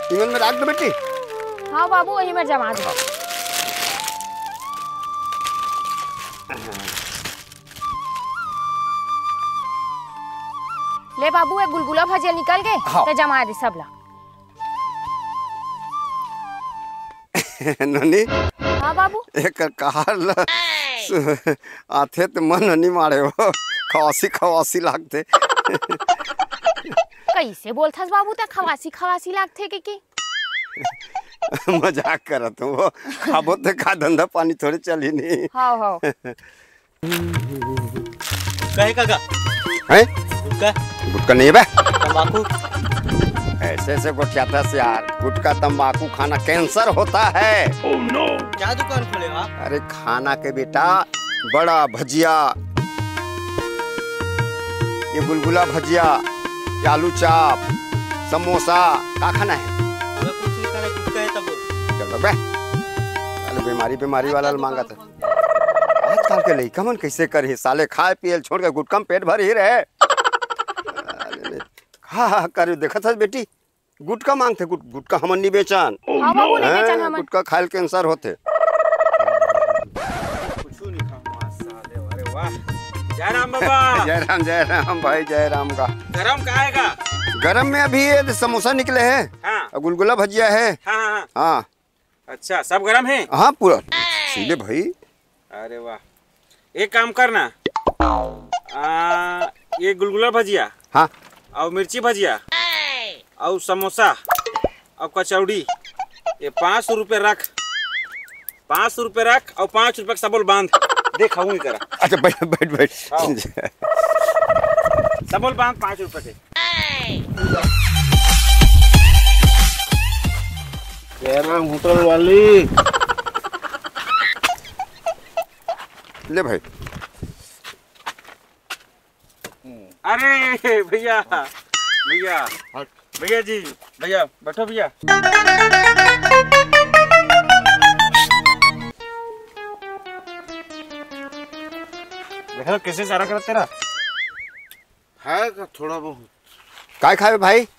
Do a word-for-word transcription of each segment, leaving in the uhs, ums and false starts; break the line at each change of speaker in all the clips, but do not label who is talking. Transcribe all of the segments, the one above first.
इमन में रख दो बेटी।
हाँ बाबू वही में जमा दो। ले बाबू एक गुलगुला भजिया निकल गए। हाँ। तो जमा दे सब ला।
ननी।
हाँ बाबू।
एक कार आथे तो मन नहीं मारे हो खवासी खवासी लागते।
कैसे बोलथस बाबू ते खवासी खवासी लागते के की?
मजाक करत हूँ वो खाबो ते का धंधा पानी थोड़े चली नहीं।
हाँ हाँ।
कहे काका?
हैं?
गुटका?
गुटका नहीं बे?
तंबाकू?
ऐसे ऐसे गोठियाता से यार गुटका तंबाकू खाना कैंसर होता है।
Oh no. क्या दुकान खोलेगा?
अरे खाना के बेटा बड़ा भजिया, ये गुलगुला भजिया, आलू चाप, समोसा का खाना है?
अगर कुछ नहीं खाना गुटका है तब
चल बे। अरे बीमारी बीमारी वाला मांगा था। आजकल के लइका मन कैसे करे साले खाए पिए छोड़ के गुटका में पेट भर ही रहे। हाँ हाँ कर देखा था बेटी गुटका मांगते गुट, गुटका हमन नहीं बेचान।
हाँ बाबू नहीं बेचान हमन।
गुटका खाए कैंसर होते।
कुछ नहीं खाऊंगा साले। अरे वाह जय राम बाबा।
जय राम जय राम भाई जय राम का।
गरम का आएगा?
गरम में अभी ये समोसा निकले हैं।
हाँ।
गुलगुला भजिया है।
हाँ हाँ
हाँ।
अच्छा सब गरम है?
हाँ पूरा सीले भाई।
अरे वाह एक काम करना आ, ये गुलगुला भजिया
हाँ
और मिर्ची भजिया और समोसा और कचौड़ी ये पाँच सौ रुपये रख। पाँच सौ रुपये रख और पाँच रुपये का सबल बांध दे खाऊं ही करा।
अच्छा बैठ बैठ बैठ।
सबल बांध पाँच रुपये के। होटल वाली
ले भाई।
अरे भैया भैया भैया जी भैया बैठो भैया। देखो कैसे सारा कर तेरा
है का थोड़ा बहुत
काय खाए भाई?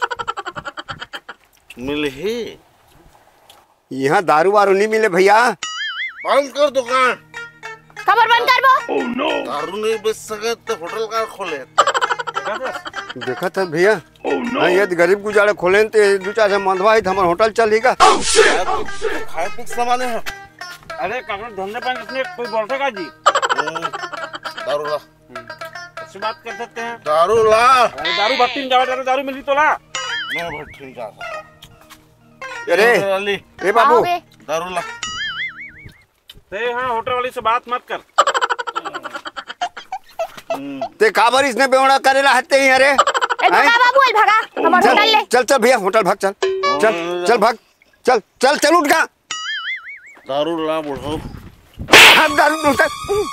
मिले ही
यहाँ दारू वारू नहीं मिले भैया।
बंद कर दुकान।
खबर बंद कर वो।
oh, no. दारू नहीं बेच सके तो होटल का खोले।
देखा था भैया।
oh, no.
हाँ ये गरीब गुजारे खोले तो दो चार से मंदवा हमारा होटल चलेगा।
oh, खाए पी सामान है।
अरे काका धंधे पर इसने कोई बोलता का जी?
दारू ला।
ऐसी बात कर सकते हैं?
दारू ला।
अरे दारू भट्टी में जाओ दारू मिली तो ला।
मैं भट्टी जा सकता।
अरे ए बाबू
दारू ला।
ते हाँ होटल वाली से बात मत कर।
ते काबर इसने बेवड़ा करेला हत्ते ही। अरे
ए भगा बाबू ए भगा हमारा होटल ले।
चल चल भैया होटल भाग चल चल चल भाग चल चल चल उठ गा।
दारू ला बुढ़ो।
दारू उठ।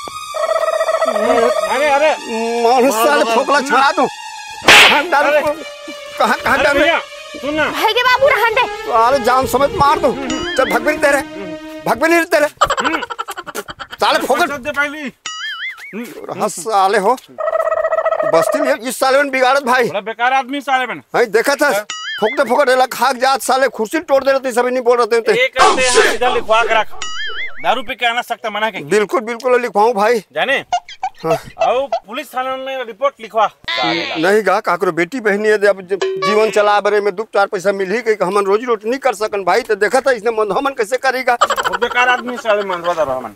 अरे अरे
मानुस साले फोकला छड़ा दूं। दारू कहां कहां दारू?
भैया सुन ना
भाई के बाबू रहन दे।
अरे जान समेत मार दूं। चल भाग भी तेरे भाग भी नहीं तेरे साले फोकट
दे पहली।
हंस साले हो बस्ती में इस साले में बिगाड़त भाई।
बड़ा बेकार आदमी साले बन।
भाई देखा था फोकटे फोकट एला खाक जात साले कुर्सी तोड़ दे रहे थे सभी नहीं बोल रहे थे।
एक करते हैं इधर लिखवा के रख। दारू पी के आना सकता मना के।
बिल्कुल बिल्कुल लिखवाऊं भाई।
जाने
हाँ।
और पुलिस थाने में रिपोर्ट लिखवा।
नहीं गा काकरो बेटी बहनी है अब जीवन चला बरे में दो चार पैसा मिल ही गई हमन रोजी रोटी नहीं कर सकन भाई। तो देखा था इसने मंदोमन कैसे करेगा।
वो बेकार आदमी साले मंदवा दर हमन।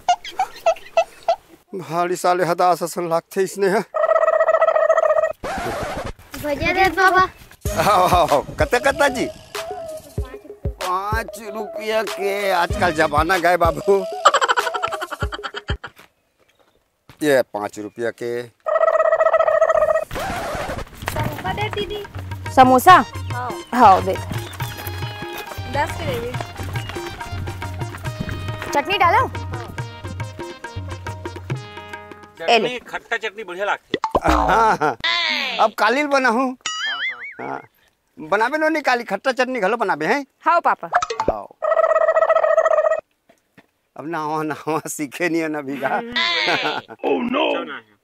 भाड़ी साले हदास असन लागते इसने है।
भजिया दे बाबा।
आओ आओ कते कता जी पाँच रुपया के आजकल जमाना गए बाबू। ये पाँच रुपया के
समोसा दे दीदी। समोसा हाँ हाँ दे दस के दे। चटनी डालो।
चटनी खट्टा चटनी बढ़िया लगती है।
हाँ हाँ अब कालील बना हूँ। हाँ बनाबे लो नहीं काली खट्टा चटनी घलो बनाबे हैं।
हाँ पापा
हाँ अब नावा नावा सीखे नहीं है ना भीगा।
Oh no.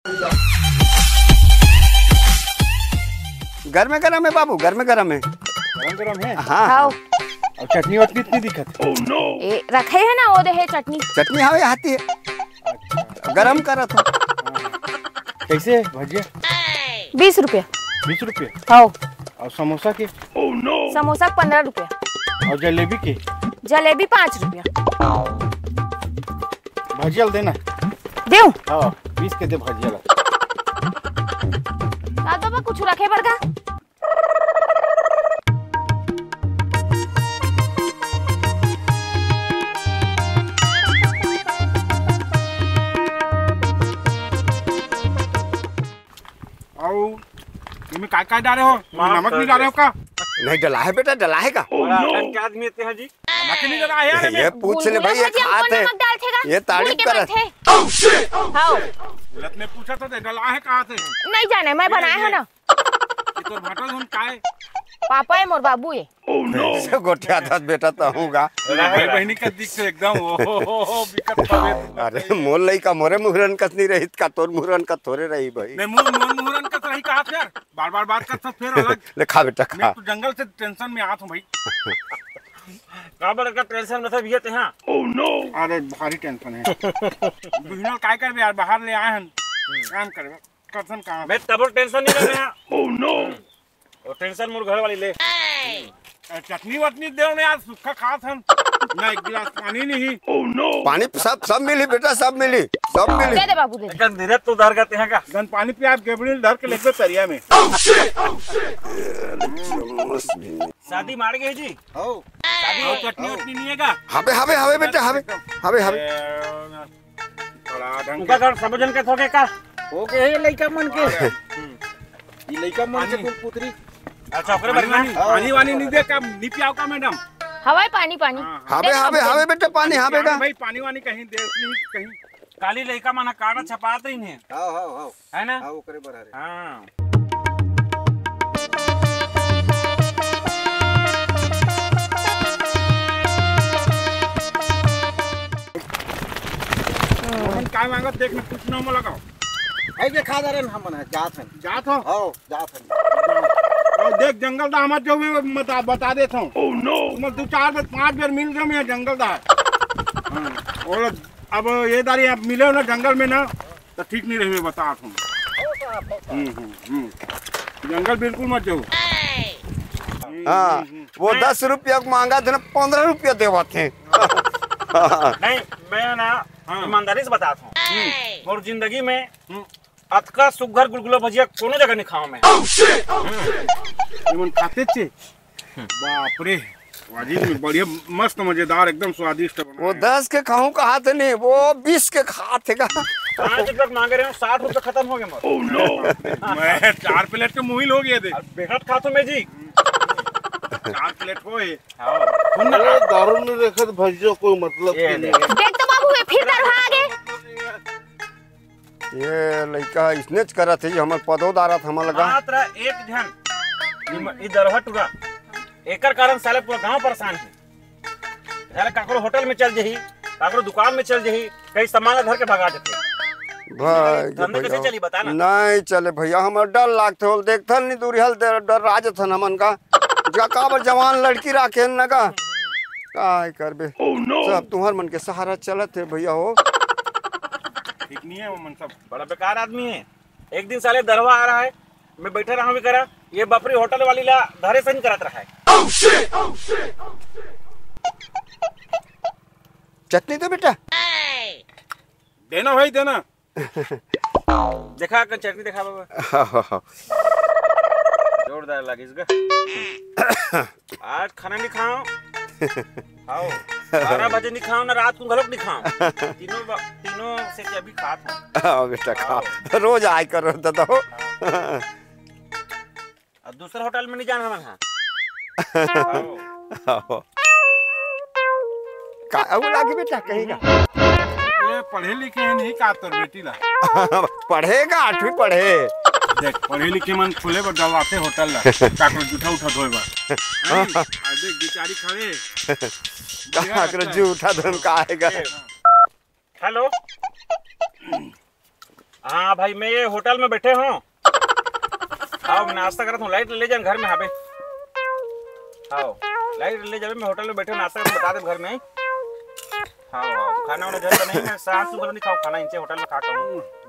घर में गरम है बाबू घर में गरम है।
गरम गरम है।
हाँ
खाओ।
और चटनी वटनी इतनी दिक्कत है।
ए रखे है ना वो दे है चटनी।
चटनी हवे आती है,
अच्छा
गरम करत हो।
कैसे भजिया?
बीस रुपया।
बीस रुपये।
खाओ।
और समोसा के?
समोसा पंद्रह रुपया।
और जलेबी के?
जलेबी पाँच रुपया।
भजिया देना।
देऊ
हाँ बीस के दे भजिया।
दादा बा कुछ रखे बड़का।
और इसमें काय काय डाले हो? नमक नहीं डाले हो का?
नहीं डला है बेटा, डला है का?
क्या आदमी इतने हैं जी? नमक नहीं डला है यार
ये पूछ ले भाई, ये खाते हैं, ये तारीफ करत।
खाओ।
लत ने पूछा तो डला है कहाँ से?
नहीं जाने, मैं बनाया हूँ ना।
ये तो भाटो धुन काय?
पापा है मोर बाबू है।
से गोटिया था बेटा तो होगा।
भाई बहनी का दिख से एकदम ओ बिकट पवे।
अरे मोल लई का मोरे मुहरन कस नहीं रही का, तोर मुहरन का थोड़े रही भाई।
नहीं मुंह मुंह मुहरन का सही कहा यार, बार बार बात कर सब फिर अलग।
ले खा बेटा खा।
मैं तो जंगल से टेंशन में आत हूँ भाई। काबर का टेंशन में सब ये ते हां। Oh no. अरे भारी टेंशन है। बिहनल काय कर यार, बाहर ले आए हैं काम करबे। कसन काम। मैं तब टेंशन नहीं ले रहा। Oh no. और टेंशन मोर घर वाली ले। चटनी वटनी देव ने आज सूखा खात हम। ना एक गिलास पानी नहीं। Oh no.
पानी सब सब मिली बेटा, सब मिली, सब मिली।
दे दे बाबू दे।
गन धीरे तो उधार करते हैं का? गन पानी पे आप गेबड़ी धर के लेके तरिया में। शादी मार गए जी? हो। शादी और चटनी वटनी नहीं है का?
हवे हवे हवे बेटा, हवे हवे हवे।
थोड़ा ढंग का कर समझन के थोके का। हो गए है लइका मन के। ये लइका मन के कुल पुत्री। अच्छा ओकरे बारे में पानी वानी नहीं दे का, नहीं पियाओ का मैडम?
हवाई पानी पानी।
हवे हवे हवे बेटा पानी, हवे का
भाई पानी वानी कहीं दे नहीं कहीं। काली लइका माना काड़ा छपात ही नहीं। हां हां हां है ना? हां ओकरे बराबर। हां काय मांगत देख में कुछ ना म लगाओ।
भाई के खा दरन हम ना जात हैं।
जात हो?
हां जात हैं।
और देख जंगल दा मत जो भी बता बता देता हूं। Oh no. मैं दो चार बार पांच बार मिल गया मैं जंगल दा। हां और अब ये दारी आप मिले हो ना जंगल में ना तो ठीक नहीं रही बता हूं। हम्म हम्म जंगल बिल्कुल मत जाओ।
हाँ वो दस रुपया मांगा था ना, पंद्रह रुपया देवा थे।
नहीं मैं ना ईमानदारी से बताता हूँ और जिंदगी में अतका सुघर गुलगुला भजिया कोनो जगह नहीं खाऊं मैं। इमन खाते थे बाप रे, वाजिब में बढ़िया मस्त मजेदार एकदम स्वादिष्ट बना।
वो दस के खाऊं कहा थे नहीं, वो बीस के खाते का।
पाँच रुपये मांगे रहे हो, साठ रुपये खत्म हो गए मोर। ओह नो। मैं चार प्लेट के मुहिल हो गए थे। बेहद खातो मैं जी। चार प्लेट हो ये।
ये दारू नहीं रखे तो भजिया कोई मतलब
ये
नहीं।
देख तो बाबू है फिर कर आगे।
ये लड़का इसने करा थे, हमार पदोदारा था हमार लगा।
मात्र एक जन इधर हटुरा एकर कारण साले पूरा गांव परेशान है। साले काकरो होटल में चल जही, काकरो दुकान में चल जही, कई सामान धर के भगा देते।
भाई
धंधा कैसे चली बता ना?
नहीं चले भैया, हमार डर लागते हो, देखथल नहीं दूरी हल डर राज थन हमन का। जा काबर जवान लड़की राखे न का काय करबे। सब तुम्हार मन के सहारा चलत है भैया हो।
ठीक नहीं है वो मन सब बड़ा बेकार आदमी है। एक दिन साले दरवा आ रहा है, मैं बैठा रहा भी करा, ये बपरी होटल वाली ला धरे से करत रहा है।
चटनी तो बेटा
देना भाई देना। देखा कर चटनी देखा बाबा, जोरदार लगी इसका। आज खाना नहीं खाओ, आओ बारह बजे नहीं खाओ ना रात को घलोक नहीं खाओ, तीनों तीनों से अभी खात
हाँ बेटा खा, रोज आय करो दादा हो।
अब दूसरे होटल में नहीं जाना है हाँ।
का अब लागी बेटा कहेगा
ये पढ़े लिखे हैं नहीं का तोर बेटी ला।
पढ़ेगा आठवीं पढ़े।
देख पढ़े लिखे मन खुले पर दलवाते होटल ला, काकरो जूठा उठा धोए बा। देख बेचारी खड़े
काकरो जूठा धन का आएगा।
हेलो हाँ भाई मैं ये होटल में बैठे हूँ, आओ नाश्ता करता हूँ, लाइट ले जाए घर में। हाँ हाँ लाइट ले जावे मैं होटल में बैठे नाश्ता करके बता दे घर में हाँ हाँ खाना वाना घर का नहीं मैं सास सुबह नहीं खाओ खाना इनसे होटल में खा कर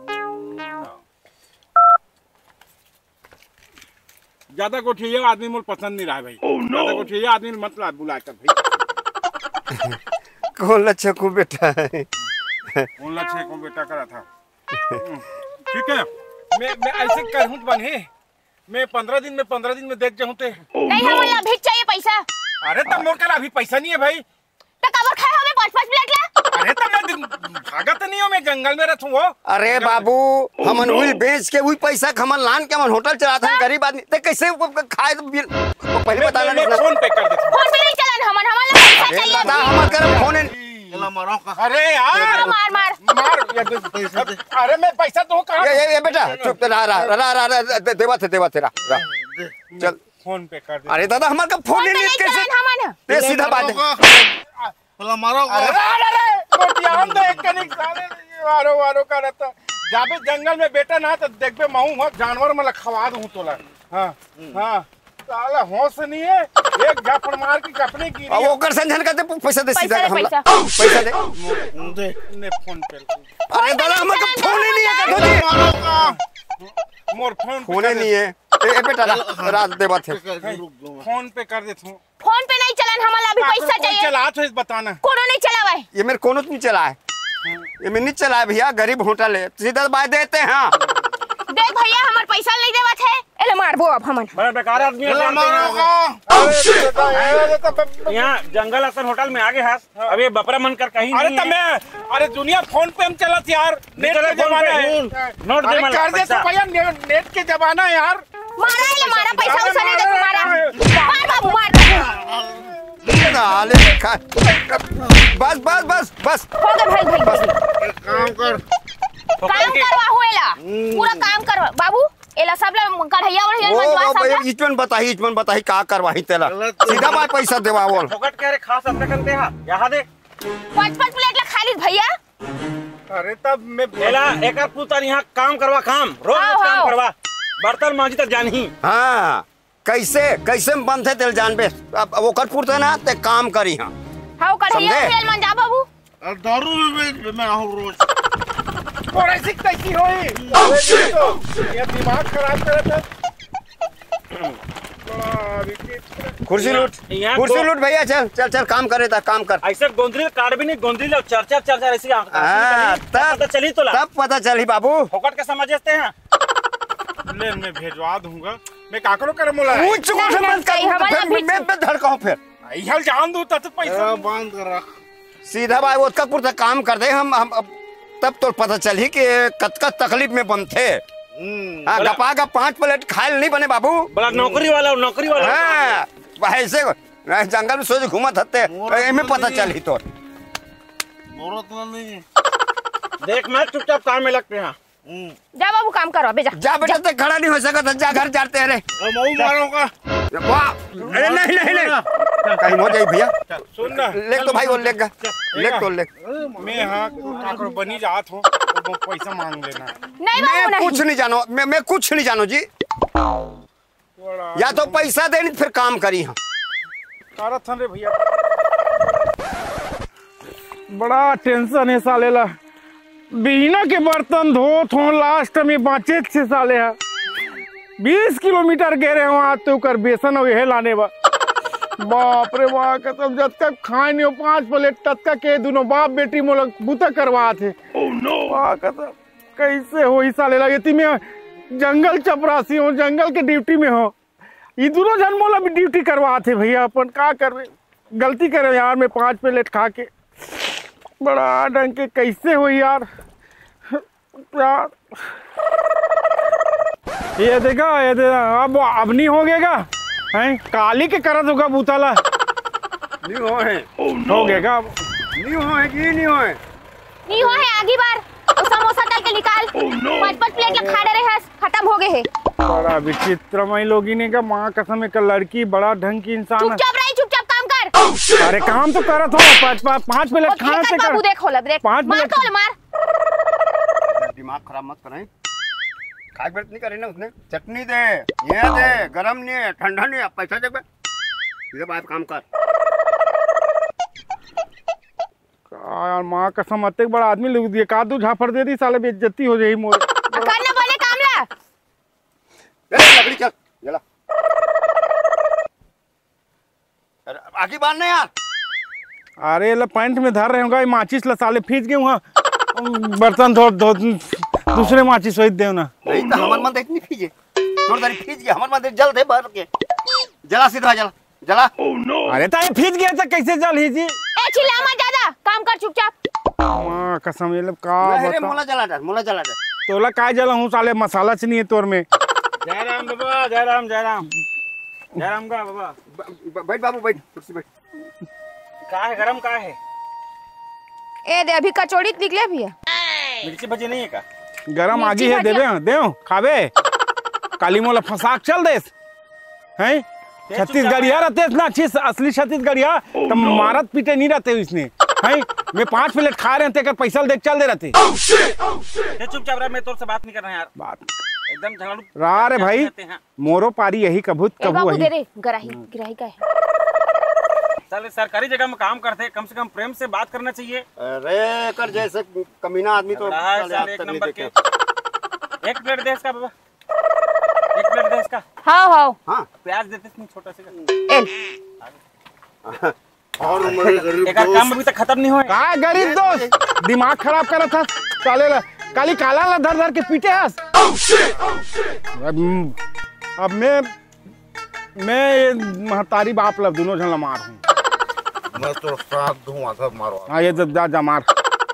ज्यादा गोठिया आदमी मुझे पसंद नहीं रहा भाई oh, no. ज्यादा गोठिया आदमी मत ला बुला कर भाई
कौन लच्छे को बेटा है
कौन लच्छे को बेटा करा था ठीक है मैं मैं ऐसे कहूँ बने मैं पंद्रह दिन में पंद्रह दिन में देख जाऊँ ते
oh, नहीं no. हमें अभी चाहिए पैसा।
अरे तब मोर कल अभी पैसा नहीं है भाई
तो कबर खाए हमें पाँच पाँच प्लेट ला।
अरे तब मैं भागत नहीं हूँ मैं जंगल में रहता हूँ।
अरे बाबू हमन हुई बेच के हुई पैसा खमन लान के मन होटल चलाता है गरीब आदमी ते कैसे खाए तो पहले बताना नहीं
फोन पे कर देता
फोन पे नहीं चलन हमन हमन पैसा चाहिए
दादा हमन कर फोन
चला मारो का
अरे यार
मार मार
मार पैसा दे अरे मैं पैसा तो कहां
ये ये बेटा चुप रहा रहा रहा रहा देवा थे देवा तेरा चल
फोन पे कर दे।
अरे दादा हमार का फोन ही नहीं कैसे
हमन
ये सीधा बात है
चला मारो का
अरे अरे कोटिया हम तो एक कनिक साले वारो वारो करता जाबे जंगल में बेटा ना तो देखबे माहू जानवर में खवा दूं तोला हां हां साला होश नहीं है एक जाफड़ मार के कपड़े की
अब ओकर संजन करते पैसा दे सीधा
पैसा
पैसा दे
दे ने फोन पे
अरे दादा हमार का फोन ही नहीं है कथो जी
मोर फोन
फोन ही नहीं है ए बेटा रात देवा थे
फोन पे कर देता हूं
फोन पे नहीं चलन हमन अभी पैसा चाहिए
चला तो इस बताना
कोनो नहीं चलावा है
ये मेरे कोनो नहीं चला है ये मैं नहीं चला है भैया गरीब होटल है सीधा बात देते हैं
देख भैया हमार पैसा नहीं देवत है एले मारबो अब हमन
बड़ा बेकार आदमी है यहाँ जंगल असन होटल में आगे हास अब ये बपरा मन कर कहीं
अरे तब मैं अरे दुनिया फोन पे हम चलत यार नेट का जमाना है
नोट दे
कर दे तो भैया नेट के जमाना है यार
मारा एले मारा पैसा उसे नहीं दे मारा मार बाबू मार
नाले खा बस बस बस बस
हो गए भाई भाई
काम कर
काम करवा होएला पूरा काम करवा बाबू एला सब ले कढ़ैया और हेल मंजवा सब
ओ इचमन बताही इचमन बताही का करवाही तेला सीधा बात पैसा देवावल
फोकट कह रे खास अपने करते हैं यहाँ दे
पांच पांच प्लेट ला खा ली भैया।
अरे तब मैं
एला एकर पुतान यहाँ काम करवा काम रोज
हाँ,
काम
हाँ।
करवा बर्तन मांजी तक जानी
हां कैसे कैसे बंद थे तेल जान बे अब ओकर पुरते ना ते काम करी हां
हां कढ़ैया और हेल मंजा बाबू
और दारू में मैं आऊं रोज
और ऐसी कैसी होई तो ये दिमाग खराब करता बड़ा विचित्र
कुर्सी लूट
यहाँ
कुर्सी
दो-
लूट भैया चल चल चल काम करे था काम कर
ऐसे गोंदली कार्ड भी नहीं गोंदली लो चार चार चार चार ऐसी
हाँ, तब-
पता चली तो ला
तब पता चली बाबू
फोकट के समझते हैं
ले मैं भेजवा दूंगा मैं काकरो कर मोला
पूछ को से मत कर
हमारा
फिर मैं मैं धड़काऊं फिर
यहल जान दू तत पैसा
बांध कर रख
सीधा भाई उसका पुरता काम कर दे हम हम अब तब तो पता चली कि कतका तकलीफ में बनते हाँ गपा का पांच प्लेट खायल नहीं बने बाबू
बड़ा नौकरी वाला नौकरी वाला
हाँ ऐसे जंगल में सोच घूमत हते में पता चली तो
औरत नहीं
देख मैं चुपचाप काम में लगते हैं
जा बाबू काम करो बेजा
जा बेटा ते खड़ा नहीं हो सकता जा घर जाते हैं रे
मऊ मारो का
वाह अरे नहीं नहीं नहीं कहीं हो जाए भैया
सुन ना
लेख तो भाई वो लेख गा लेख तो लेख
मैं हाँ काकरो बनी जात हूँ तो पैसा मांग लेना
नहीं बाबू
मैं
नहीं
कुछ नहीं जानो मैं मैं कुछ नहीं जानो जी
बड़ा
या तो पैसा देनी फिर काम करी हाँ
कारत रे भैया बड़ा टेंशन है साले ला बिना के बर्तन धोत हो लास्ट में बाँचे छे साले है बीस किलोमीटर गए रहे वहाँ तो कर बेसन और यह लाने बा बाप रे बाप कसम जब तक खाए नहीं हो पांच प्लेट तब तक के दोनों बाप बेटी मोल बुता करवा थे oh, no. कसम कैसे हो ही साले लगे थी मैं जंगल चपरासी हो जंगल के ड्यूटी में हो ये दोनों जन मोला भी ड्यूटी करवा थे भैया अपन का कर गलती करे यार मैं पांच प्लेट खा के बड़ा ढंग के कैसे हो यार यार ये देखा ये देखा अब अब नहीं हो गएगा हैं काली के करत होगा बूताला
नहीं हो है
oh, no. हो गएगा
नहीं हो है कि नहीं हो है
नहीं हो है आगे बार वो समोसा तल के निकाल
oh, no.
पांच पांच प्लेट ला खा रहे हैं खत्म हो गए हैं
बड़ा विचित्रमय लोगी ने का माँ कसम एक लड़की बड़ा ढंग की इंसान है
चुपचाप रही चुपचाप काम कर
oh, अरे काम तो करत हो पाँच पाँच पाँच प्लेट खाने से
बाबू
कर
देखो लब देख
पाँच
मार
मिनट-
खोल मार
दिमाग खराब मत करें खाए बैठ नहीं करे ना उसने चटनी दे ये दे गरम नहीं है ठंडा नहीं है पैसा दे ये बाप काम कर।
यार माँ कसम अत्ते बड़ा आदमी लोग दिए का तू झाफड़ दे दी साले बेइज्जती हो जाई मोर।
करना बोले काम ला।
ए लकड़ी चल जला। अरे आगे बांध ना यार।
अरे ले पैंट में धर रहे होगा माचिस ला साले फीस गए वहाँ बर्तन धो धो दूसरे माचिस सोच दे ना।
नहीं तो हमर मन इतनी फीजे तोड़ दारी फीज गया हमर मन जल दे भर के जला सीधा जला जला।
अरे ताई फीस गया तो कैसे जल ही जी।
ए चिल्ला मत ज्यादा काम कर चुपचाप।
माँ कसम ये लोग का
अरे
बता
मोला जला दे मोला जला दे।
तोला काय जला हूँ साले मसाला से नहीं है तोर में।
जय राम बाबा जय राम जय राम जय राम का बाबा।
ब- बैठ बाबू बैठ कुर्सी बैठ।
का है गरम का है?
ए दे अभी कचौड़ी निकले भी है।
मिर्ची भजी नहीं है का?
गरम आगी है देवे देव खावे काली मोला फसाक चल देस हैं छत्तीसगढ़िया रहते ना अच्छी असली छत्तीसगढ़िया तो मारत पीटे नहीं रहते इसने हैं मैं पांच प्लेट खा रहे थे पैसा देख चल दे रहते।
चुपचाप रह मैं तोर से बात नहीं कर रहा यार।
बात
एकदम झगड़ू
रा रे भाई मोरो पारी यही कबूत
ए
कबू
बाबू दे
वही
रे गराही गिराही का है।
साले सरकारी जगह में काम करते कम से कम प्रेम से बात करना चाहिए।
अरे कर जैसे कमीना आदमी तो
रहा है
साले
साले
हाथ
एक
तक नहीं
नंबर के।
देखे।
एक प्लेट दे इसका बाबा एक प्लेट दे इसका।
हाँ हाँ
हाँ
प्याज देते इसमें छोटा सा।
ए
और मेरे गरीब
एक काम अभी तक खत्म नहीं हुआ है।
का गरीब दोस्त दिमाग खराब करा था साले ला काली काला ला धर धर के पीटे हस। अब अब मैं मैं महतारी बाप ला दोनों जन ला मार हूँ।
मैं तो साथ दूं आधा मारो
हाँ ये जा जा, जा मार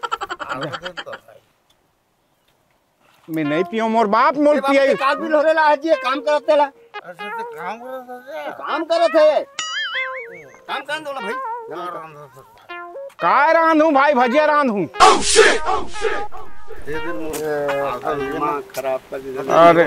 मैं नहीं पियो मोर बाप मोर
ए बाबू,
पिया
ये काल भी लोरे ला आज ये काम करते ला
ऐसे तो काम कर रहा था
काम करे थे काम कर दो भाई
काय रांध भाई भजिया रांध हूँ।
दे दे मुझे
दिमाग खराब कर दी।
अरे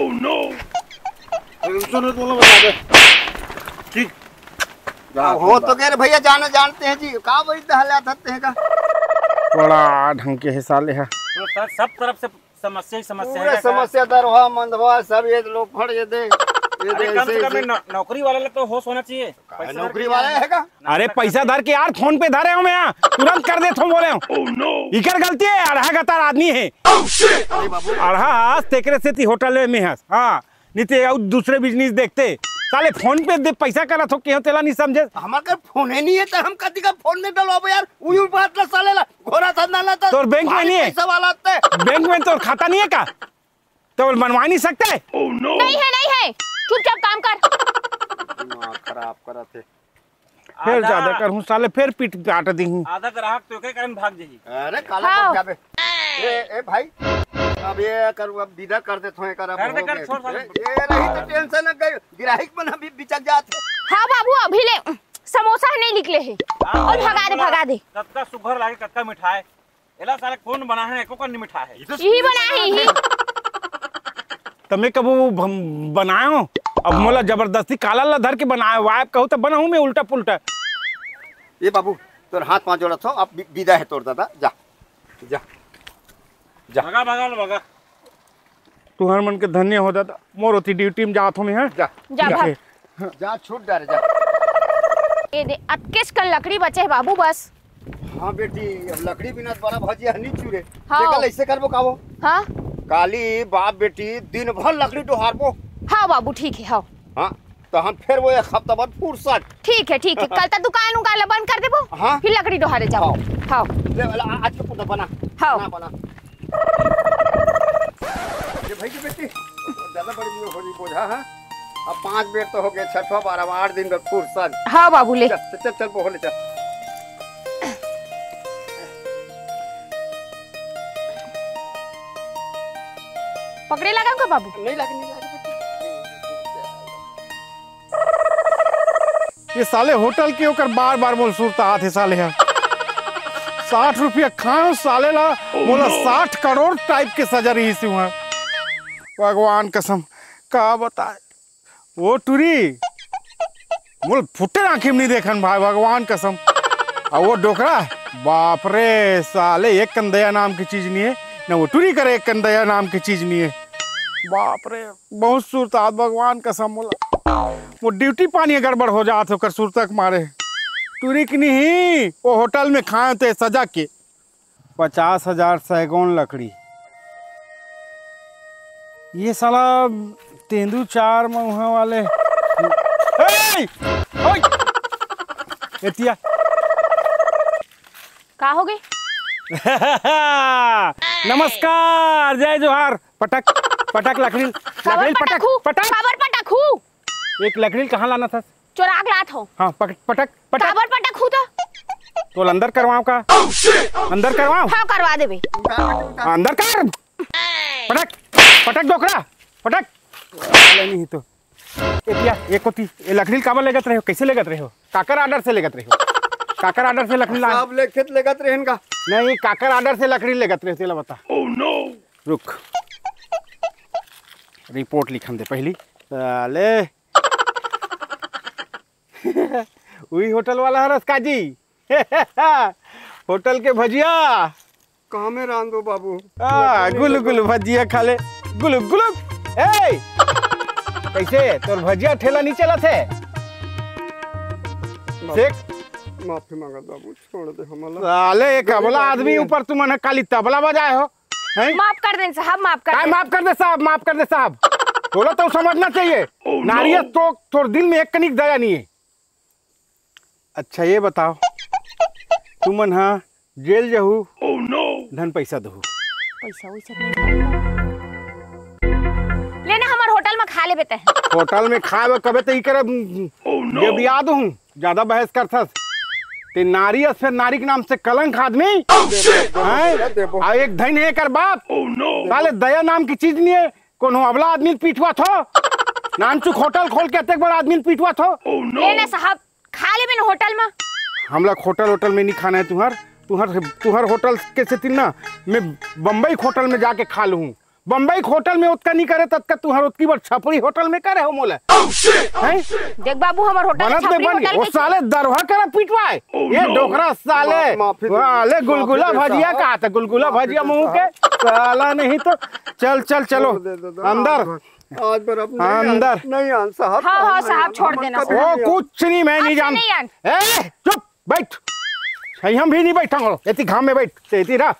टेंशन तो ना बता दे ठीक
हो तो कह रहे भैया जाना जानते हैं जी का वही दहला थते हैं का
बड़ा ढंग के है साले है।
तो सर सब तरफ से समस्या ही समस्या
पूरे
है।
समस्या दरवा मंदवा सब ये लोग फड़ ये दे ये दे
अरे कम से
ऐसे
कम
ऐसे।
नौ- नौकरी वाले तो होश होना चाहिए। पैसा
नौकरी
धर के
वाला
जाना
है का
अरे पैसा धर के यार फोन पे धरे हो मैं यहाँ तुरंत कर देता हूँ बोले हूँ इकर गलती है अढ़ा गतार आदमी है अढ़ा तेकरे से ती होटल में हंस हाँ नहीं तो दूसरे बिजनेस देखते साले फोन पे दे पैसा करा तो क्यों तेला नहीं समझे।
हमारे घर फोन ही नहीं है तो हम कदी का फोन में डलवाबो यार उही बात ला साले ला घोड़ा धंधा ला तो
तोर बैंक में नहीं है?
पैसा वाला आते
बैंक में तो खाता नहीं है का तो बनवा नहीं सकते।
नहीं है नहीं है चुपचाप काम कर।
दिमाग खराब करा थे।
फिर
आधा-
ज्यादा कर हूँ साले फिर पीट काट दी हूँ।
आधा ग्राहक तो के कारण भाग जाएगी।
अरे काला
हाँ।
कब जाबे ए ए भाई अब ये कर अब विदा कर दे थोए कर अब
कर दे,
हो
कर,
गए।
छोड़ साले।
ए- ये रही तो टेंशन न गई ग्राहक मन अभी बिचक जाते।
हाँ बाबू अभी ले समोसा नहीं निकले है और भगा दे भगा दे।
कत्का सुघर लागे कत्का मिठाई एला सारे कौन बना है एको का नहीं मिठा है।
यही बना है यही।
तो मैं कबू बनाया हूँ अब मोला जबरदस्ती काला ला धर के बनाया वाइप कहूँ तो बना हूँ मैं उल्टा पुल्टा।
ये बाबू तोर हाथ पांच जोड़ा थो अब विदा है तोर दादा जा जा जा
भगा भगा लो भगा।
तुहर मन के धन्य हो जाता मोर होती ड्यूटी में जात हूँ मैं है
जा
जा भाग।
जा छूट जा रे जा।
ये दे अटकेस कल लकड़ी बचे है बाबू बस।
हाँ बेटी अब लकड़ी बिना बड़ा भजिया नहीं चूरे
हाँ।
देखल ऐसे करबो काबो
हाँ
काली बाप बेटी दिन भर लकड़ी डोहारबो।
हाँ बाबू ठीक है हाँ
हाँ तो हम फिर वो एक हफ्ता बाद फुर्सत
ठीक है ठीक है कल तक दुकान उकान बंद कर देबो।
हाँ।
फिर लकड़ी डोहारे जाओ। हाँ
ले वाला आज के पूरा बना
हाँ।
बना बना ये भाई की बेटी ज्यादा बड़ी नहीं हो रही बोझा है अब पांच बेर तो हो गए छठवा बारहवा आठ दिन का फुर्सत।
हाँ बाबू ले
चल चल चल बोले चल
पकड़े लगा का बाबू।
नहीं लगे नहीं लगे
ये साले होटल के होकर बार बार बोल सुरता आते साले है साठ रुपया खाओ साले ला बोला साठ करोड़ टाइप के सजा रही सी वहाँ भगवान कसम का बताए वो टूरी बोल फुटे आंखी में नहीं देखन भाई भगवान कसम और वो डोकरा बाप रे साले एक कंदया नाम की चीज नहीं है ना वो टूरी करे एक कंदया नाम की चीज नहीं है बाप रे बहुत सुरता भगवान कसम बोला वो ड्यूटी पानी गड़बड़ हो जात होकर सुर तक मारे टूरी की नहीं वो होटल में खाए थे सजा के पचास हजार सैगोन लकड़ी। ये साला तेंदू चार मऊहा वाले ए! ओए! एतिया
का हो गई?
नमस्कार जय जोहार। पटक पटक लकड़ी लकड़ी पटक पटक
काबर पटक हूँ।
एक लकड़ी कहाँ लाना था?
चोराक लात हो।
हाँ पटक पटक पटक
काबर पटक हूँ तो
तो अंदर करवाओ का अंदर करवाओ।
हाँ करवा दे बे।
अंदर कर पटक पटक डोकरा पटक नहीं तो एतिया एक होती ये लकड़ी काबर लेगत रहे हो कैसे लेगत रहे हो? काकर आर्डर से लेगत रहे हो? काकर आर्डर से लकड़ी ला
सब लेखित लेगत रहेन का
नहीं काकर आर्डर से लकड़ी लेगत रहे तेला बता।
ओह नो
रुक रिपोर्ट लिखन दे पहली साले वही होटल वाला है रसका जी होटल के भजिया
कहाँ में रान दो बाबू।
आ, गुलु गुलु भजिया खा ले गुलु गुलु ए कैसे तोर भजिया ठेला नहीं चला थे देख
माफी मांगा बाबू छोड़ दे हमला।
साले एक अबला आदमी ऊपर तुम ने काली तबला बजाए हो हैं?
माफ कर दे साहब माफ कर
काय
दे।
माफ कर दे साहब माफ कर दे साहब बोलो तो समझना चाहिए नारियत तो तोर दिल में एक कनिक दया नहीं है। अच्छा ये बताओ तुमन हाँ जेल जहू
ओह नो
धन पैसा दहू
पैसा वैसा नहीं लेना हमारे होटल में खा ले बेटे।
होटल में खाए कबे तो ही करे जब याद हूँ ज्यादा बहस करथस ते नारियत फिर नारी के नाम से कलंक आदमी हैं? आ एक धन है कर बाप साले दया नाम की चीज नहीं है कोनो अबला आदमी पीटवा थो नाम चुक होटल खोल के अतेक बड़ा आदमी पीटवा थो
लेना साहब खा ले मैंने होटल में।
हम लोग होटल होटल में नहीं खाना है तुम्हार तुम्हार तुम्हार होटल के से तीन ना मैं बम्बई होटल में जाके खा लूँ बम्बई होटल में उतना नहीं करे तब तक तुम्हार उतकी बार छपरी होटल में करे हो मोले हैं?
देख बाबू हमारे होटल
बनत में बन गए वो साले दरवा करे पिटवाए ये डोकरा साले वाले गुलगुला भजिया कहा था गुलगुला भजिया मुंह के साला नहीं तो चल चल चलो अंदर
आज पर अब नहीं
अंदर
आन- नहीं आन साहब।
हाँ हाँ साहब छोड़ देना
वो कुछ नहीं मैं नहीं
आपसे
जान
नहीं आन।
ए चुप बैठ सही हम भी नहीं बैठा इतनी घाम में बैठ इतनी रहा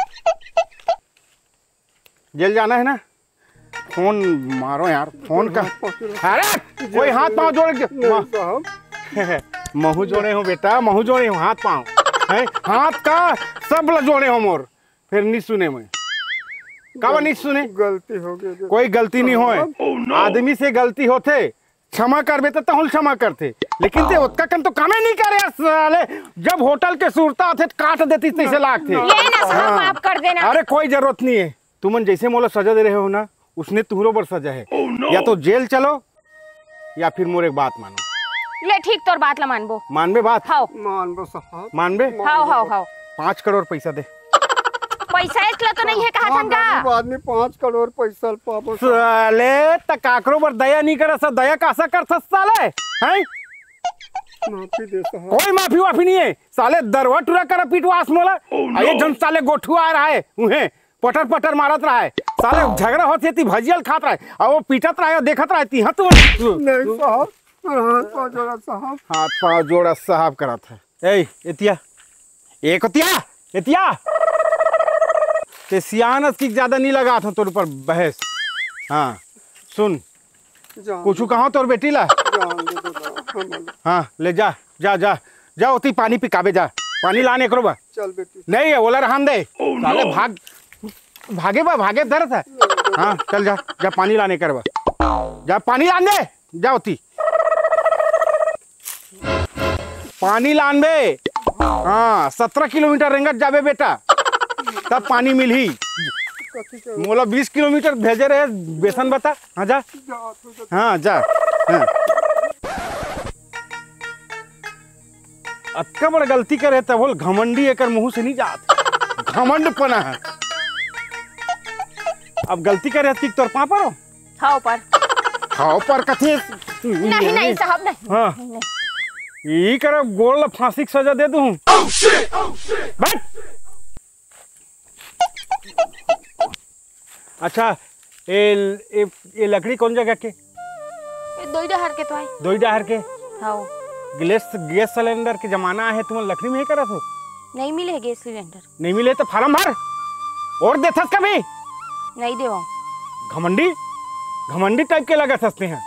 जेल जाना है ना फोन मारो यार फोन का अरे कोई हाथ पाँव जोड़े
नहीं साहब
महू जोड़े हो बेटा महू जोड़े हो हाथ पाँव है हाथ का सब ल जोड़े हो मोर फिर नहीं सुने मैं कब नहीं सुने
गलती हो गई।
कोई गलती नहीं होए आदमी से गलती होते क्षमा करबे तो तहुल क्षमा करते लेकिन ते उसका कम तो कामे नहीं करे यार साले जब होटल के सूरता थे काट देती तैसे लाग थे
ये ना साहब माफ कर देना।
अरे कोई जरूरत नहीं है तुमन जैसे मोला सजा दे रहे हो ना उसने तुहरो पर सजा है या तो जेल चलो या फिर मोर एक बात मानो
ले ठीक तोर बात ला मानबो
मानबे बात
हाओ
मान बो साहब
मानबे
हाओ हाओ हाओ
पाँच करोड़ पैसा दे
पैसा इसला तो नहीं है कहा
हाँ,
थन का
गरीब आदमी पाँच करोड़ पैसा पाबो
साले त काकरो पर दया नहीं करे सा दया कैसा कर साले हैं
माफी दे साहब।
कोई माफी वाफी नहीं है साले दरवा टुरा कर पीटवास मोला आ ये जन साले गोठू आ रहा है उन्हें पटर पटर मारत रहा है साले झगड़ा होती थी भजियल खात रहा है और वो पीटत रहा है देखत रहा है तू
नहीं साहब हाथ पाँव जोड़ा साहब।
हाथ पाँव जोड़ा साहब करा था ए एतिया एक एतिया एतिया ते सियानस की ज्यादा नहीं लगा था तोर पर बहस हाँ सुन
जान
कुछ कहाँ तोर बेटी ला
जान दे दो हमला।
हाँ ले जा जा जा जा उती पानी पिकाबे जा पानी लाने करो बा
चल बेटी
नहीं है बोला रहन दे साले भाग भागे बा भागे दर्द है हाँ चल जा जा पानी लाने कर बा जा पानी लान दे जा उती पानी लान बे हाँ सत्रह किलोमीटर रेंगत जाबे बेटा तब पानी मिली मोला बीस किलोमीटर भेजे रहे बेसन बता हाँ जा हाँ जा हाँ। अतका बड़ा गलती करे तब बोल घमंडी एकर मुंह से नहीं जात घमंड पना है अब गलती करे ठीक तोर पापा रो
हाओ पर
खाओ पर कथे
नहीं नहीं साहब नहीं
हाँ यही करे गोल फांसी की सजा दे दूं बैठ अच्छा ये ये, ये लकड़ी कौन जगह के
ये दो ही डहर के तो आई
दो ही डहर के।
हाँ
गैस गैस सिलेंडर के जमाना है, तुम लकड़ी में ही करा तो
नहीं मिले गैस सिलेंडर।
नहीं मिले तो फार्म भर और देथस कभी
नहीं देवा।
घमंडी घमंडी टाइप के लगा सस्ते हैं।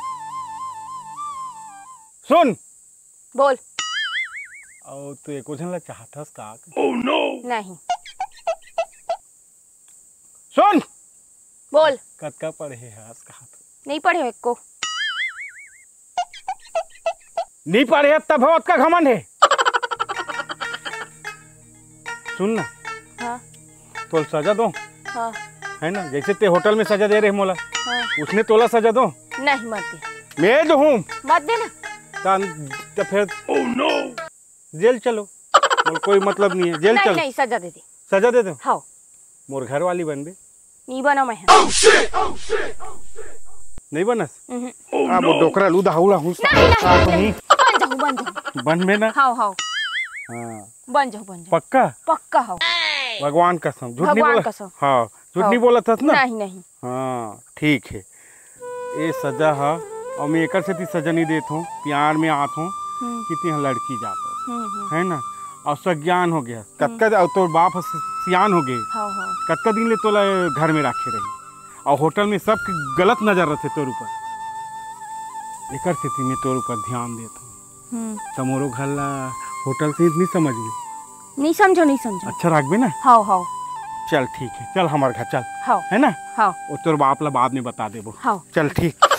सुन
बोल।
और तू एक वजन ला चाहतस का?
oh, no. नहीं।
सुन
बोल।
कद का पढ़े है आज कहा तो?
नहीं पढ़े एक को।
नहीं पढ़े तब हो का घमंड है। सुन ना।
हाँ।
तो सजा दो।
हाँ।
है ना, जैसे ते होटल में सजा दे रहे मोला।
हाँ।
उसने तोला सजा दो।
नहीं मत दे।
मैं जो हूँ
मत देना।
तो फिर oh, no. जेल चलो, कोई मतलब नहीं है, जेल
नहीं,
चलो।
नहीं सजा दे दे।
सजा दे दो।
हाँ।
मोर घर वाली बन दे।
नहीं बना मैं।
oh, shit, oh, shit, oh, shit. नहीं बनस?
oh,
आ वो डोकरा लूदा हुला हूँ।
नहीं नहीं नहीं बन जाऊँ बन जाऊँ।
बन में ना?
हाँ हाँ।
हाँ।
बन जाओ बन जाओ।
पक्का?
पक्का हाँ।
भगवान कसम झूठ नहीं बोला।
कसम।
हाँ झूठ नहीं बोला था ना?
नहीं नहीं।
हाँ ठीक है, ये सजा है और मैं एक से सजा नहीं देता हूँ, प्यार में आता हूँ कितनी लड़की जाता है ना, और सज्ञान हो गया कतका और तो बाप सियान हो गए कतका दिन ले तोला घर में रखे रही और होटल में सब गलत नजर रहे तोर ऊपर, एक स्थिति में तोर ऊपर ध्यान देता हूँ। तमोरो घर ला होटल से नहीं समझ गई?
नहीं समझो नहीं समझो।
अच्छा रखबे ना?
हाँ हाँ।
चल ठीक है, चल हमारे घर चल।
हाँ।
है ना?
हाँ।
और तोर बाप ला बाद में बता देबो।
हाँ।
चल ठीक।